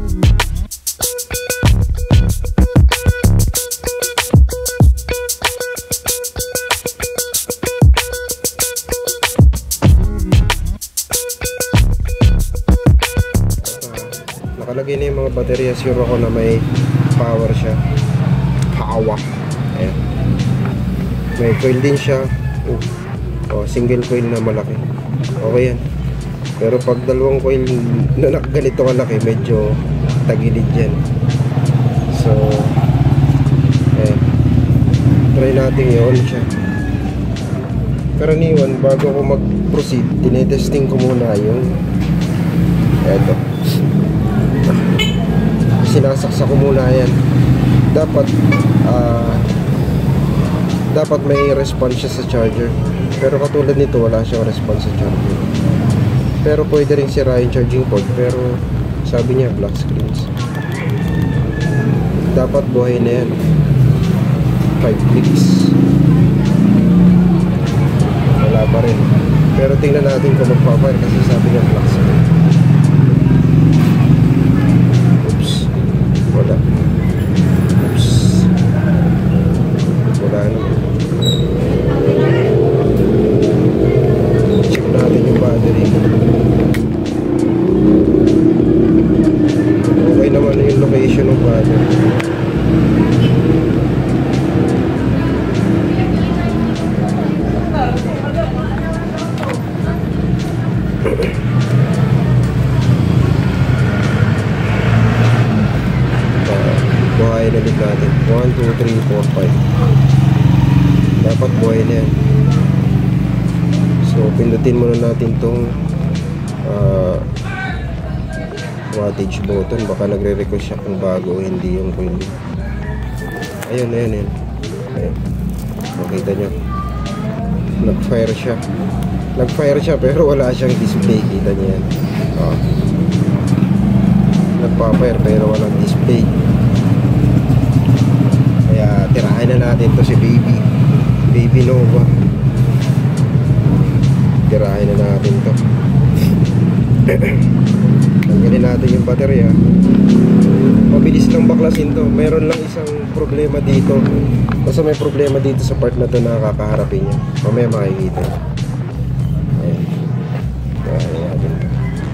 Nakalagay na yung mga baterya, sure ako na may power siya. Power. Ayan. May coil din siya. Single coil na malaki. Okay yan. Pero pag dalawang coil na ganito kalaki, medyo tagilid yan. So ayan. Try natin i-on siya. Karaniwan, bago ko mag-proceed, tinetesting ko muna yung eto. Sinasaksa ko muna yan. Dapat may response siya sa charger. Pero katulad nito, wala siyang response sa charger. Pero pwede rin sira yung charging port. Pero sabi niya black screens. Dapat buhay na yan. 5 clicks. Wala pa rin. Pero tingnan natin kung magpa-fire kasi sabi niya black screen. Wala. Oops. Wala naman. Check natin yung battery. Okay naman yung location ng battery. Buhay na din natin. 1, 2, 3, 4, 5. Dapat buhay na yan. So pindutin muna natin tong wattage button. Baka nagre-request siya kung bago o hindi yung coil. Ayun, ayun, ayun. Ayun. Makita nyo, nag-fire siya. Nag-fire siya pero wala siyang display. Kita nyo yan. Nagpa-fire pero walang display. Kaya tirahin na natin to si Baby Nova. Tirahin na natin to. Tanggalin natin yung baterya. Mabilis lang baklasin to. Meron lang isang problema dito. Basta may problema dito sa part na to na kakaharapin niya. Mamaya makikita. Ayan. Tirahin natin to.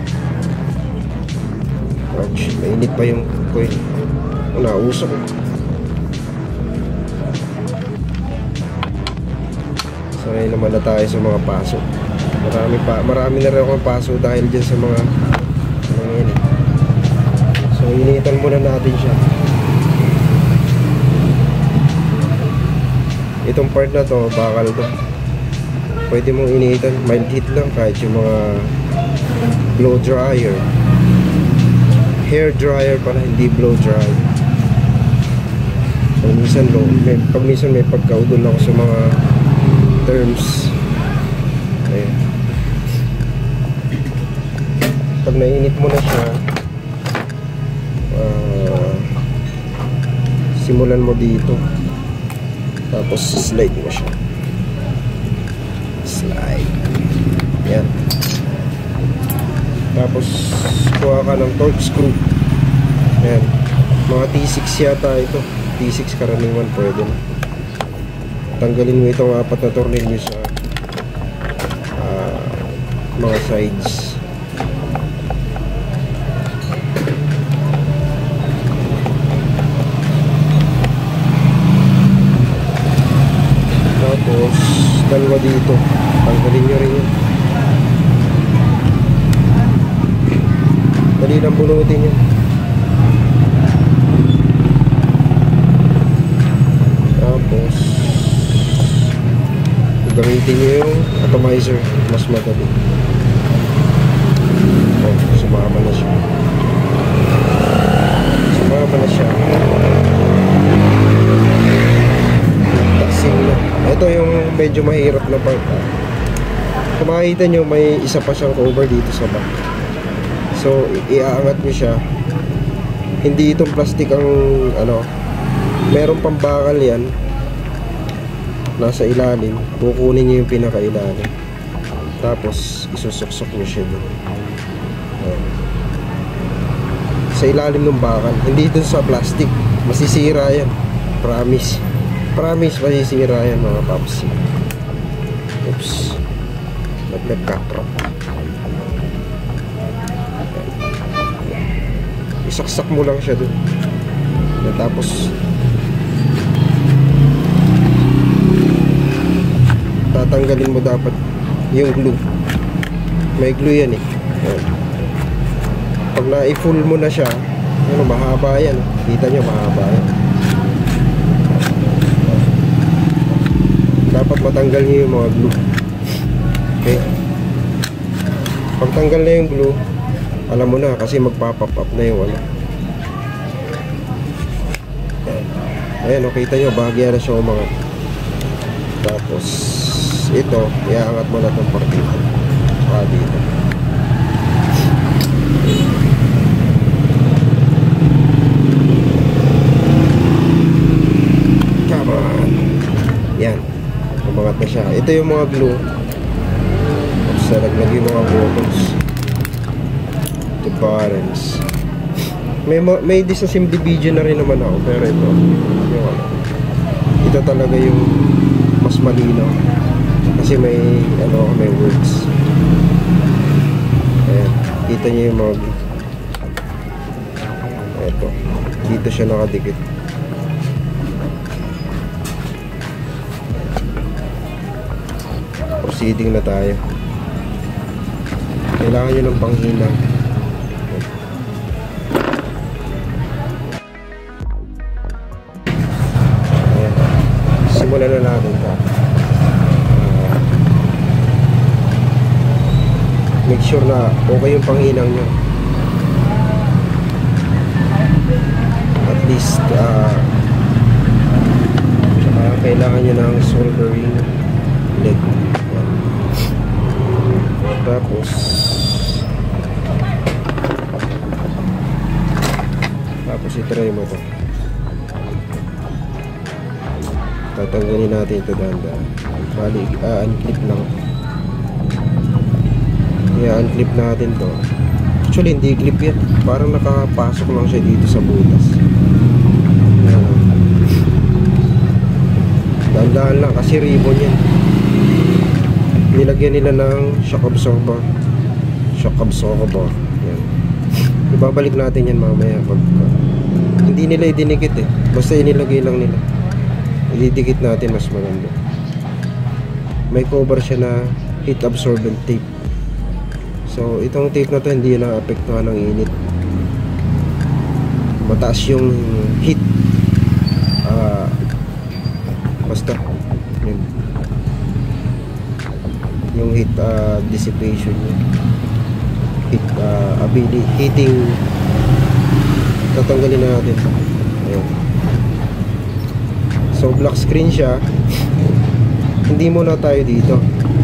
Ouch, mainit pa yung coil. Nausok. Sanay naman na tayo sa mga paso. Marami na rin akong paso dahil dyan sa mga yan eh. So initan muna natin siya. Itong part na to, bakal to. Pwede mong initan, mild heat lang kahit yung mga blow dryer. Hair dryer pala, hindi blow dryer. Pag minsan may pagkaudol ako sa mga terms. Ayan. Pag nainit mo na siya, simulan mo dito, tapos slide mo siya. Slide. Ayan. Tapos kuha ka ng torque screw. Ayan. Mga T6 yata ito. T6 karaniwan, pwede na. Tanggalin mo itong 4 na tornilyo sa mga sides. Tapos dalawa dito, tanggalin nyo rin yun. Dali lang bunutin yun. Tapos gamitin nyo yung atomizer, mas madali. Sumama na siya. Sumama na siya. Taksin na. Ito yung medyo mahirap na part. Kung makikita nyo, may isa pa siyang cover dito sa back. So iaangat nyo siya. Hindi itong plastic ang meron pang bakal yan nasa ilalim. Kukunin nyo yung pinakailalim, tapos isusuksok nyo siya doon. sa ilalim ng bakal, hindi dun sa plastic. Masisira yan, promise. Promise, masisira yan mga paps. Oops, nagkakrap. Isaksak mo lang siya dun, tapos tatanggalin mo dapat yung glue. May glue yan eh. Ayan. Pag na-full mo na siya, ano, mahaba yan. Kita nyo, mahaba yan. Dapat matanggal nyo yung mga glue. Okay. Pag tanggal na yung glue, alam mo na kasi magpa-pop up na yung ano. Ayan, kita nyo, bahagya na siya umangat. Tapos ito, iaangat mo na itong partida dito. Come on. Yan, umangat na siya. Ito yung mga glue. Tapos nalaglag yung mga buttons, the buttons. May disassembly video na rin naman ako, pero ito talaga yung mas malinaw kasi may may words. Ayan, kita niyo yung mga ito, dito siya nakadikit. Proceeding na tayo. Kailangan nyo ng panghina. Ayan, simulan na natin ito. Make sure na okay yung panghinang nyo. At least kailangan nyo ng soldering leg. Yan. Tapos itry mo to. Tatanggalin natin ito dahan-dahan. Bali, unclip lang. I-unclip natin to. Actually hindi clip yan, parang nakapasok lang siya dito sa butas. Dahan-dahan lang kasi ribbon yan. Nilagyan nila ng shock absorber. Yan. Ibabalik natin yan mamaya pag hindi nila idinikit eh, basta inilagay lang nila. Ididikit natin, mas maganda. May cover siya na heat absorbent tape. So itong tape na to hindi na-apektuhan ng init. Mataas yung heat. Basta yun. Yung heat dissipation niya. Heat ability, heating. Tatanggalin na natin. Ayan. So black screen siya. Hindi muna tayo dito.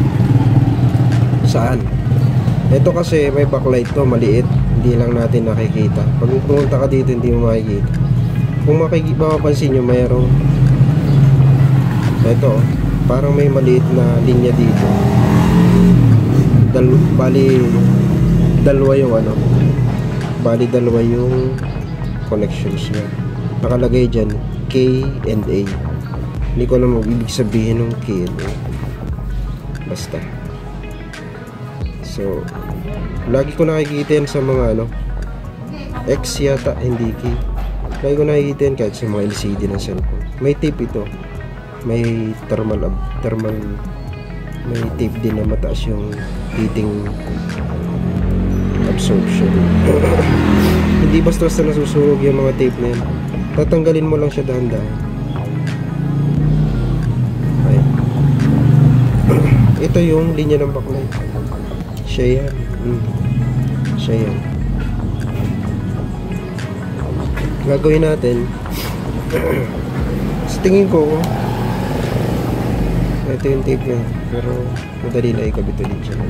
Saan? Ito kasi may backlight to, maliit. Hindi lang natin nakikita. Pag pumunta ka dito, hindi mo makikita. Kung mapapansin nyo, mayroong ito, parang may maliit na linya dito. Bali dalawa yung connections niya. Nakalagay dyan K and A. Hindi ko alam ibig sabihin ng K and A. Basta. So lagi ko nakikita yan sa mga X yata, hindi K. Lagi ko nakikita yan kahit sa mga LCD ng cellphone. May tape ito. May thermal may tape din na mataas yung heating absorption. Hindi basta-basta nasusunog yung mga tape na yan. Tatanggalin mo lang siya dahan-dahan. Ito yung linya ng backlight. Siya yan. Siya yan. Gagawin natin sa tingin ko ito yung tape niya, pero madali na ikabit ulit siya.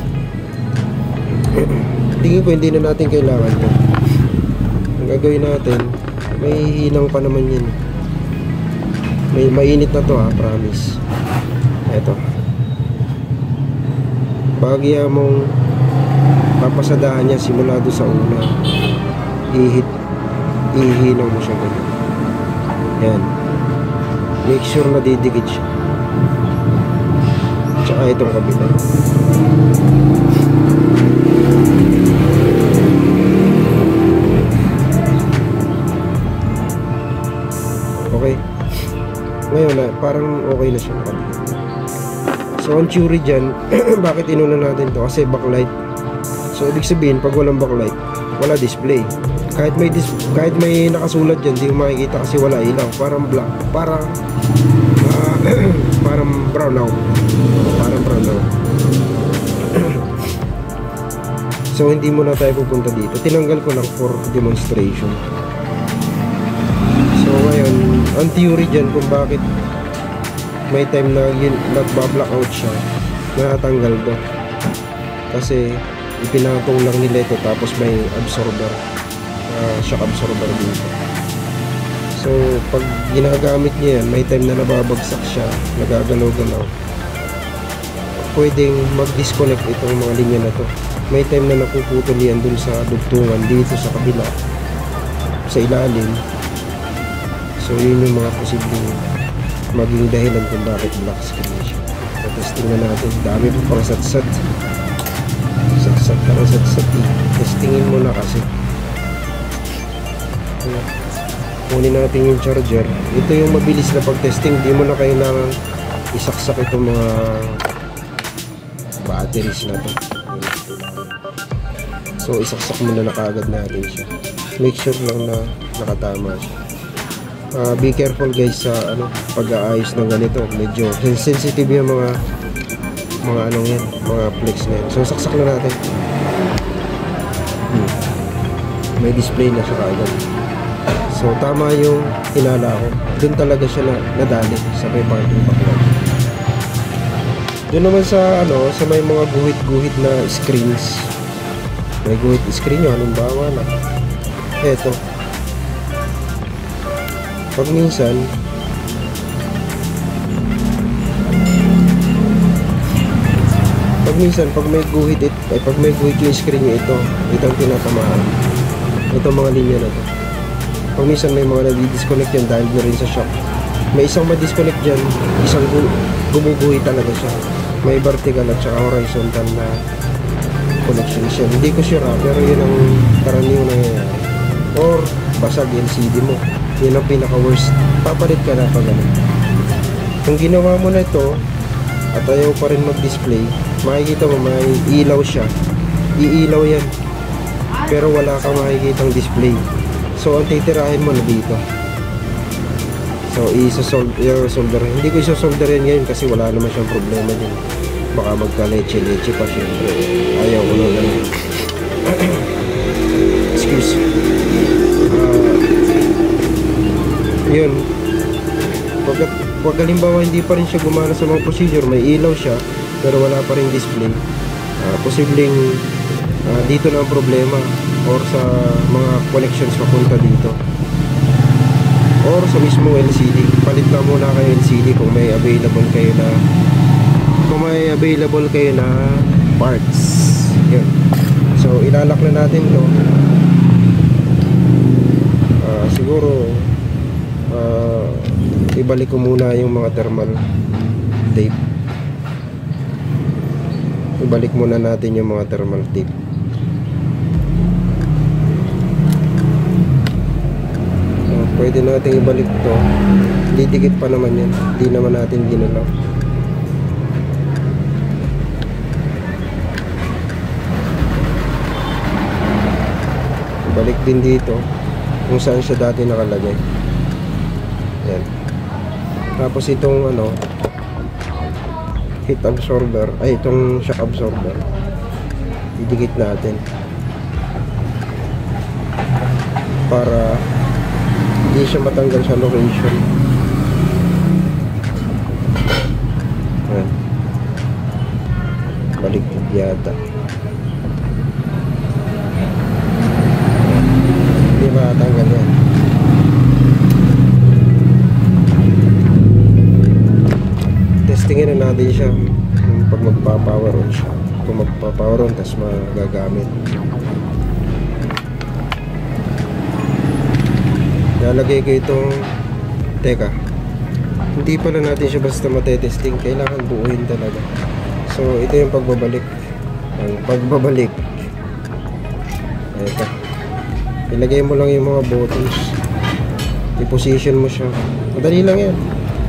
Tingin ko hindi na natin kailangan ito. Ang gagawin natin, may hinang pa naman yan. May mainit na to promise. Eto, bagya mong papasadahan niya simula doon sa una. ihinaw mo siya ganyan. Yan, make sure na didikit siya. Tsaka itong kabila. Okay, ngayon na parang okay na siya. So ang theory dyan, bakit inuna natin to? Kasi backlight. So ibig sabihin, pag walang backlight, wala display. Kahit may nakasulat dyan, di mo makikita kasi wala ilaw. Parang black, parang parang brown out. Parang brown out. So hindi mo na tayo pupunta dito. Tinanggal ko lang for demonstration. So ngayon, ang theory dyan kung bakit may time na nagba-blackout siya, natanggal to kasi ipinatong lang nila ito, tapos may absorber, shock absorber dito. So pag ginagamit niya yan, may time na nababagsak siya, nagagalaw-galaw, pwedeng mag-disconnect itong mga linya na to. May time na napuputol yan dun sa dugtungan dito sa kabila, sa ilalim. So yun yung mga posibleng maging dahilan kung bakit black screen siya. So testingin natin, dami po pang satsat testingin mo na kasi. Kunin natin yung charger. Ito yung mabilis na pag-testing, di mo na kailangan isaksak itong mga batteries na to. So isaksak mo na kaagad natin siya. Make sure lang na nakatama siya. Be careful guys sa pag-aayos ng ganito. Medyo sensitive yung mga anong yan, mga flex na yan. So saksak na natin. May display na siya kaagad. So tama yung hinala ko. Doon talaga siya nadali sa may parking backlight. Doon naman sa sa may mga guhit-guhit na screens. May guhit screen yun, halimbawa na eto. Pag minsan pag may guhit yung screen nyo, itong tinatamaan, itong mga linya na to. Pag minsan may mga nadi-disconnect yan dahil na rin sa shock. May isang ma-disconnect dyan, isang gumuguhit talaga siya. May vertical at saka horizontal na connection siya. Hindi ko sure pero yun ang karaniwang nangyayari. Or basag LCD mo, yun ang pinaka worst. Papalit ka na pag ganun. Kung ginawa mo na ito at ayaw pa rin mag-display, makikita mo may ilaw siya, iilaw yan, pero wala kang makikitang display. So ang titirahin mo na dito. So isa-solder. Hindi ko isa-solder yan ngayon kasi wala naman siyang problema din. Baka magka-leche-leche pa syempre. Ayaw ko na ganun. Excuse. Yun. Pag halimbawa hindi pa rin siya gumana sa mga procedure, may ilaw siya pero wala pa rin display, posibleng dito na ang problema, or sa mga connections papunta dito, or sa mismong LCD. Palit na muna kayo LCD kung may available kayo na parts. Yun. So ilalak na natin to. Siguro ibalik ko muna yung mga thermal tape. Ibalik muna natin yung mga thermal tape. Pwede natin ibalik to. Didikit pa naman yan. Hindi naman natin ginalaw. Ibalik din dito kung saan siya dati nakalagay. Yan. Tapos itong heat absorber, itong shock absorber, idikit natin para hindi siya matanggal sa location. Yan. Baliktad yata. Hindi matanggal yan. Testingin na natin siya pag magpa-power on siya. Kung magpa-power on, tas magagamit. Lalagay ko itong, teka, hindi pala natin siya basta matetesting, kailangan buuin talaga. So ito yung pagbabalik. Ang pagbabalik, ito, ilagay mo lang yung mga buttons, i-position mo siya, madali lang yan.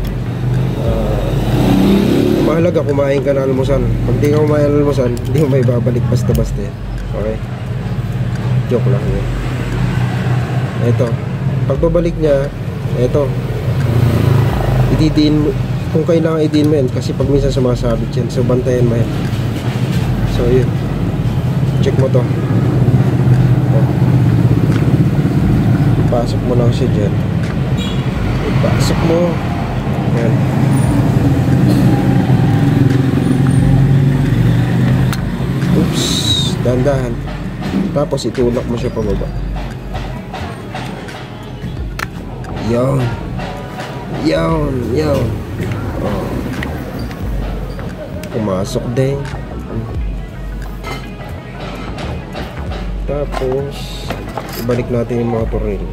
Mahalaga kumain ka na almusal. Pag di ka kumain ng almusal, hindi mo may babalik basta-basta yan. Okay, joke lang yan. Ito, pagbabalik niya, ito, ididiin mo kung kailangan, idiin mo yan kasi pag minsan sumasabit yan, so bantayan mo yan. So yun, check mo to. Ipasok mo lang siya dyan, ipasok mo yan. Oops, dahan-dahan. Tapos itulak mo siya pababa. Yan. Yan, yan. Oh. Pumasok din. Tapos ibalik natin yung mga tornilyo.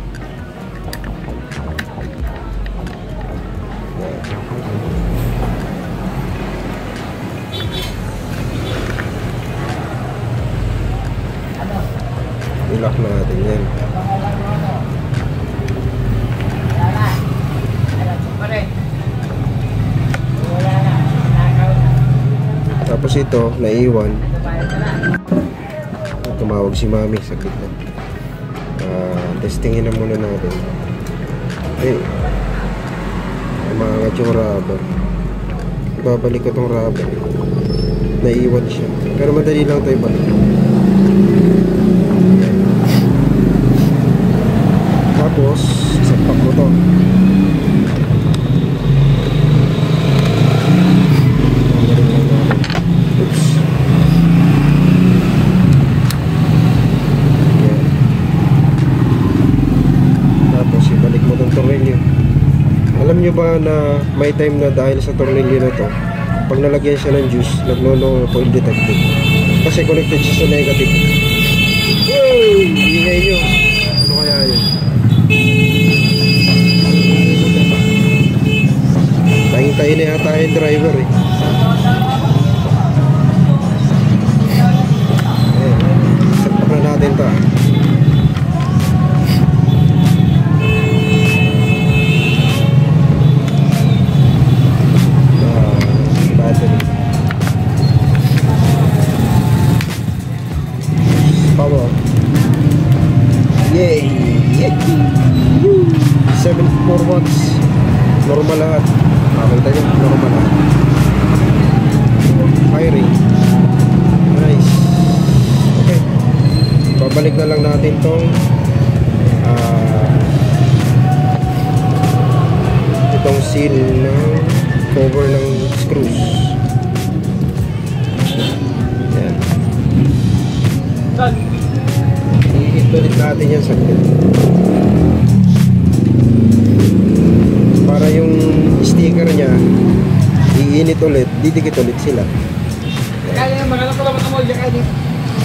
I-lock na natin yan. Tapos ito, naiwan. Tumawag si mami sa gitna. Testingin na muna natin. Okay, umangat yung rubber. Babalik ko tong rubber. Naiwan siya, pero madali lang tayo balik. Tapos sapak mo to. Oops. Yan. Tapos ibalik mo tong tornilyo. Alam nyo ba na may time na dahil sa tornilyo na to, pag nalagyan siya ng juice, nagno-no foil detected kasi connected siya sa negative. Wow! Ingay nyo. Ano kaya yun? Tayo na yata yung driver eh. Setup na natin ito ah. Battery. Power. Yay! 74 watts. Normal lahat. Makita nyo, normal lahat. Firing. Nice. Okay, babalik na lang natin tong itong seal ng cover ng screws. Yan. Iikit ulit natin yan saglit para yung sticker niya iinit ulit, didikit ulit sila. Kaya maganda pala mo diyan kaya dito.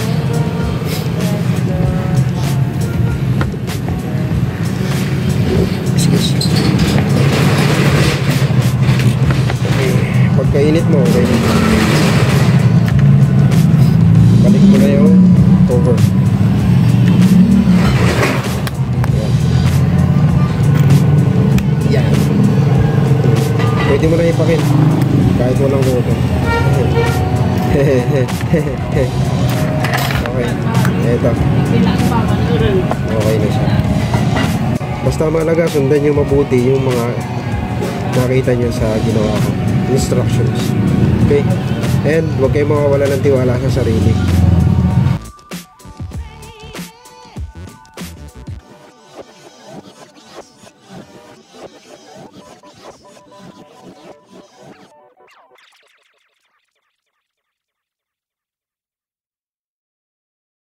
Excuse. Okay, pagkainit mo, okay. Balik mo na yung cover. Yan. Pwede mo na ipakit kahit walang cover. Okay, eto. Okay na siya. Basta malaga, sundan nyo mabuti yung mga nakita nyo sa ginawa ko instructions. Okay, and huwag kayo mawawala ng tiwala sa sarili.